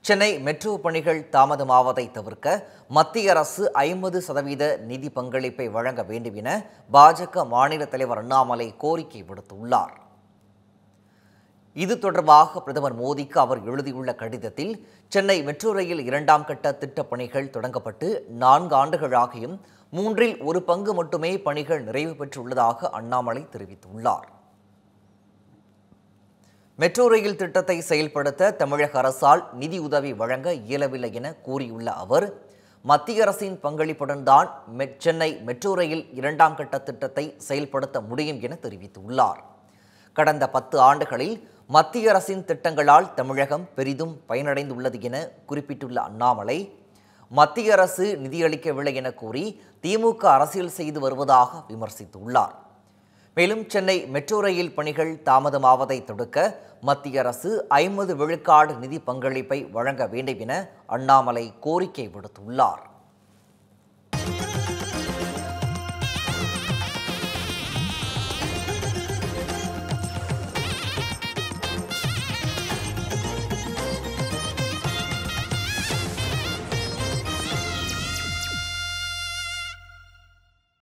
Chennai metro பணிகள் தாமதமாவதை தவிர்க்க மத்திய அரசு 50% நிதி பங்களிப்பை வழங்க வேண்டும் என பாஜக மாநில தலைவர் அண்ணாமலை கோரிக்கை விடுத்துள்ளார். இது தொடர்பாக பிரதமர் மோடிக்கு அவர் எழுதியுள்ள கடிதத்தில், சென்னை மெட்ரோ ரயில் 2ஆம் கட்ட திட்டப் பணிகள் தொடங்கப்பட்டு 4 ஆண்டுகளாகியும் 1/3 பங்கு மட்டுமே பணிகள் நிறைவு பெற்றுள்ளதாக அண்ணாமலை தெரிவித்துள்ளார். மெட்ரோ ரயில் திட்டத்தை செயல்படுத்த தமிழக அரசால் நிதி உதவி வழங்க இயலவில்லை என கூறியுள்ள அவர், மத்திய அரசின் பங்களிப்புடன் தான் சென்னை மெட்ரோ ரயில் 2ஆம் கட்ட திட்டத்தை செயல்படுத்த முடியும் என தெரிவித்துள்ளார். கடந்த 10 ஆண்டுகளில் மத்திய அரசின் திட்டங்களால் தமிழகம் பெரிதும் பயனடைந்துள்ளது என குறிப்பிட்டுள்ள அண்ணாமலை, மத்திய அரசு நிதியளிக்கவில்லை என கூறி திமுக அரசியல் செய்து வருவதாக விமர்சித்துள்ளார். மேலும் சென்னை மெட்ரோ ரயில் பணிகள் தாமதமாவதை தடுக்க மத்திய அரசு 50 விழுக்காடு நிதி பங்களிப்பை வழங்க வேண்டும் என அண்ணாமலை கோரிக்கை விடுத்துள்ளார்.